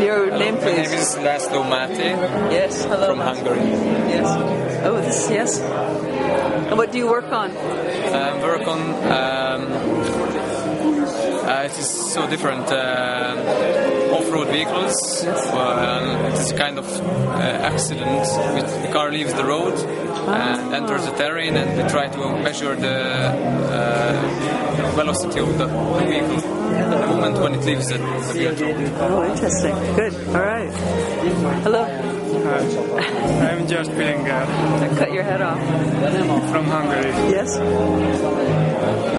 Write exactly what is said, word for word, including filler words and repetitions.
Your name, My please. name is Laszlo Mathe. Yes, hello. From Hungary. Yes. Oh, this, yes. And what do you work on? Um, work on. Um, uh, it is so different. Uh, off-road vehicles. Yes. Uh, it is a kind of uh, accident. The car leaves the road Ah. and enters the terrain, and we try to measure the uh, velocity of the vehicle at the moment when it leaves the, the vehicle. Oh, interesting. Good. All right. Hello. Hi. I'm just Pillinger. I cut your head off. From Hungary. Yes.